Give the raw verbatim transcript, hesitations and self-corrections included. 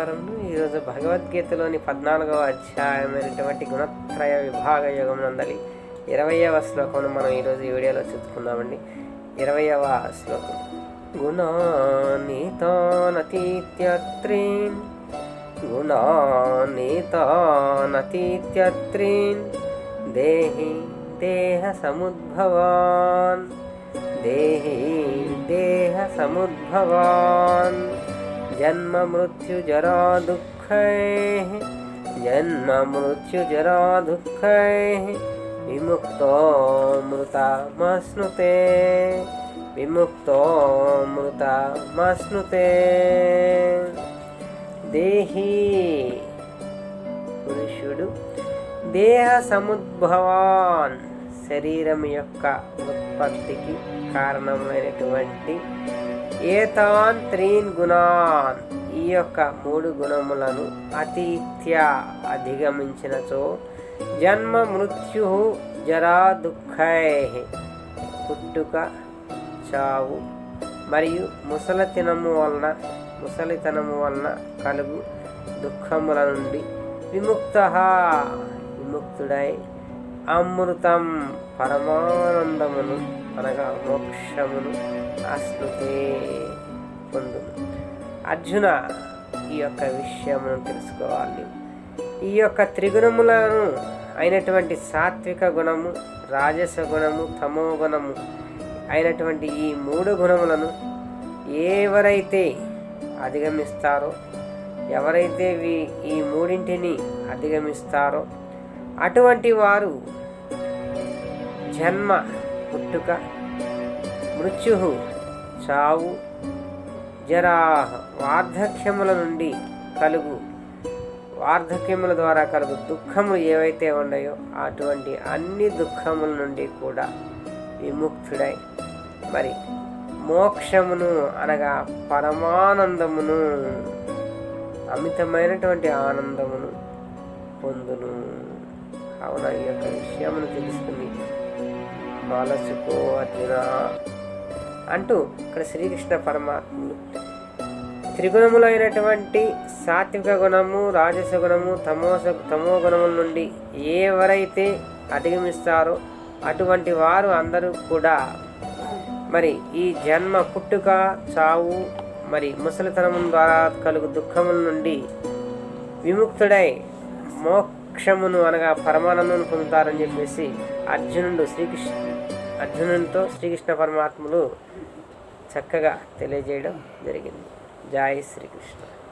నమస్కారం. ఈరోజు భగవద్గీతలోని పద్నాలుగవ అధ్యాయమైనటువంటి గుణత్రయ విభాగ యోగం నందలి ఇరవయవ శ్లోకం మనం ఈరోజు ఈ వీడియోలో చూసుకుందామండి. ఇరవయవ శ్లోకం. గుణానీతానతీత్యత్రీన్ గుణానీతానతీత్యత్రీన్ దేహి దేహ సముద్భవాన్ దేహి దేహ సముద్భవాన్ జన్మ మృత్యు జరా దుఃఖైః జన్మ మృత్యు జరా దుఃఖైః విముక్తో మృతమశ్నుతే విముక్తో మృతమశ్నుతే. దేహి పురుషుడు దేహ సముద్భవాన్ శరీరం యొక్క ఉత్పత్తికి కారణమైనటువంటి ఏతాన్ త్రీన్ గుణాన్ ఈ యొక్క మూడు గుణములను అతీత్య అధిగమించినచో జన్మ మృత్యు జరా దుఃఖై పుట్టుక చావు మరియు ముసలితనము వలన ముసలితనము వలన కలుగు దుఃఖముల నుండి విముక్త విముక్తుడై అమృతం పరమానందమును అనగా మోక్షమును అశ్నుతే పొందును. అర్జున, ఈ యొక్క విషయమును తెలుసుకోవాలి. ఈ యొక్క త్రిగుణములను అయినటువంటి సాత్విక గుణము, రాజస గుణము, తమో గుణము అయినటువంటి ఈ మూడు గుణములను ఎవరైతే అధిగమిస్తారో ఎవరైతే ఈ మూడింటిని అధిగమిస్తారో అటువంటి వారు జన్మ పుట్టుక, మృత్యు చావు, జరా వార్ధక్యముల నుండి కలుగు వార్ధక్యముల ద్వారా కలుగు దుఃఖములు ఏవైతే ఉన్నాయో అటువంటి అన్ని దుఃఖముల నుండి కూడా విముక్తుడై మరి మోక్షమును అనగా పరమానందమును అమితమైనటువంటి ఆనందమును పొందును. కావున ఈ యొక్క విషయమును తెలుసుకుని మాలసుకో అర్జున అంటూ ఇక్కడ శ్రీకృష్ణ పరమాత్ముడు త్రిగుణములైనటువంటి సాత్విక గుణము, రాజస గుణము, తమోస తమో గుణముల నుండి ఎవరైతే అధిగమిస్తారో అటువంటి వారు అందరూ కూడా మరి ఈ జన్మ పుట్టుక, చావు మరి ముసలితనం ద్వారా కలుగు దుఃఖముల నుండి విముక్తుడై మోక్షమును అనగా పరమానందమును పొందుతారని చెప్పేసి అర్జునుడు శ్రీకృష్ణ అర్జునునితో శ్రీకృష్ణ పరమాత్ములు చక్కగా తెలియజేయడం జరిగింది. జై శ్రీకృష్ణ.